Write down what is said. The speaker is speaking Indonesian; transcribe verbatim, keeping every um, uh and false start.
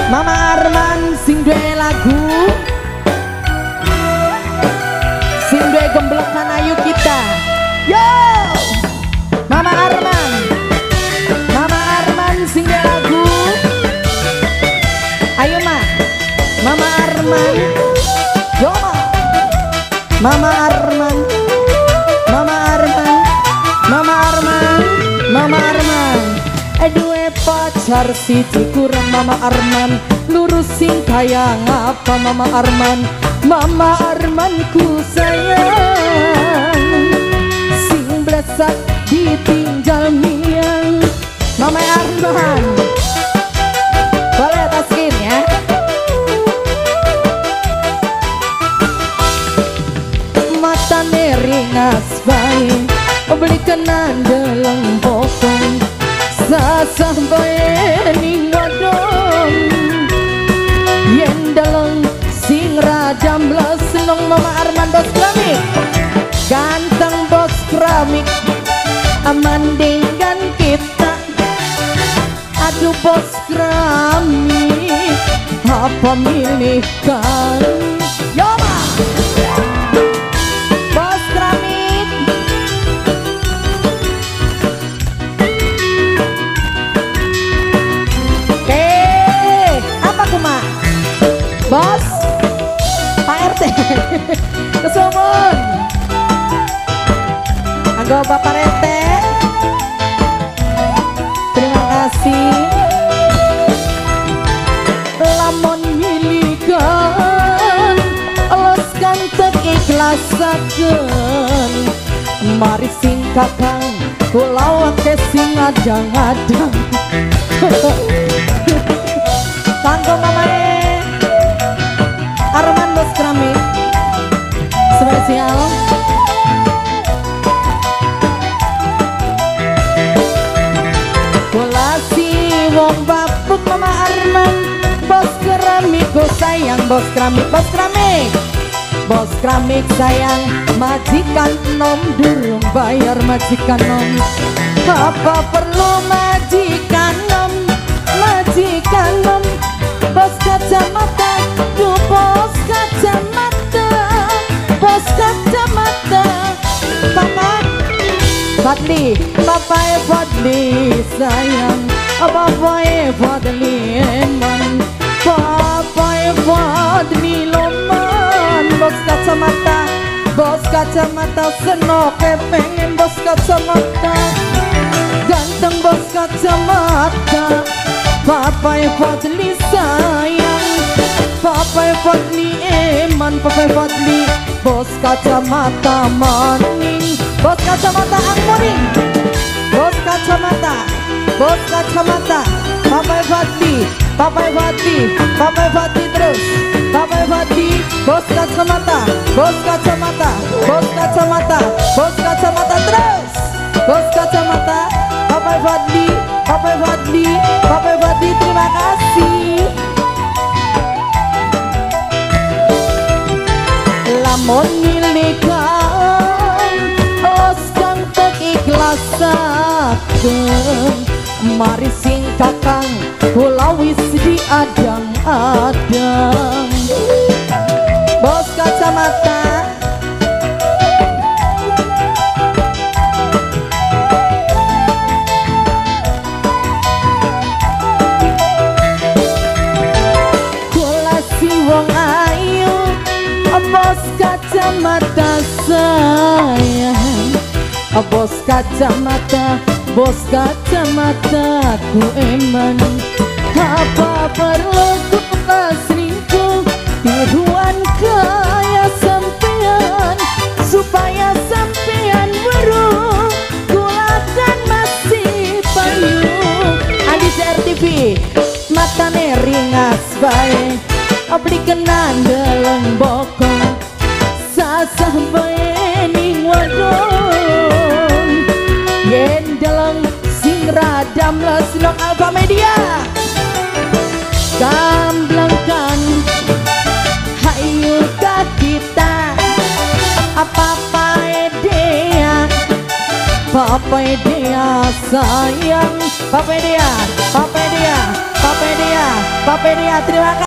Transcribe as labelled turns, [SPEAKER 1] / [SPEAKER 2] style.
[SPEAKER 1] Mama Arman sing duwe lagu, sing duwe gemblekan ayu kita. Yo Mama Arman, Mama Arman sing duwe lagu. Ayo ma, Mama Arman. Yo ma, Mama Arman, Mama Arman, Mama Arman, Mama Arman. Edue pacar siji kurang Mama Arman, lurusin kaya ngapa Mama Arman. Mama Armanku sayang, sing blesak ditinggal miang. Mama Arman, boleh taskin ya. Mata neringas baik, beli kenan deleng bokong, sasah bae ning godong. Yen deleng sing rajam blas nong Mama Arman bos keramik, ganteng bos keramik, amandingkan kita. Aduh bos keramik, apa milihkan? Yo ma, bos keramik. Eh, apa kuma? Bos, Pak R T, kesumun. Anggo Bapak R T, terima kasih. Lamun milikan, loskan teikhlasaken. Mari sing kakang, kulau ake sing adang-adang. Kanggo mamae Arman bos keramik spesial. Kula si wong bapuk Mama Arman, bos keramik go sayang, bos keramik, bos keramik, bos keramik sayang. Majikan nom durung bayar majikan nom, apa perlu majikan nom, majikan nom. Bos kacamata, duh bos kacamata, bos kacamata. Papa Fadli, Papa Fadli sayang, Papa Fadli eman, Papa Fadli loman. Bos kacamata, bos kacamata senoke pengen bos kacamata, ganteng bos kacamata. Papa Fadli sayang, Papa Fadli eman, Papa Fadli bos kacamata maning, bos kacamata angmuring, bos kacamata, bos kacamata. Papa Fadli, Papa Fadli, Papa Fadli terus, Papa Fadli bos kacamata, bos kacamata, bos kacamata, bos kacamata terus, bos kacamata. Papa Fadli, Papa Fadli, Papa Fadli terima kasih. Lamun milikan, oskan teikhlasaken. Mari sing kakang, kula wis diadang-adang. Bos kacamata, wong ayu, bos kacamata sayang, bos kacamata, bos kacamata ku eman. Apa perlu kula selingkuh, tiruan kaya sampean, supaya sampean weruh, kula kan masih payu. Adi C R T V, matane ringas bae, beli kenan deleng bokong, sasah bae ning wadon. Yen deleng sing radam les nong Alfa Media, gamblangkan hayu ka kita. Apa-apa edea, apa edea sayang, apa edea, apa edea, apa edea. Bapak Nia, terima kasih.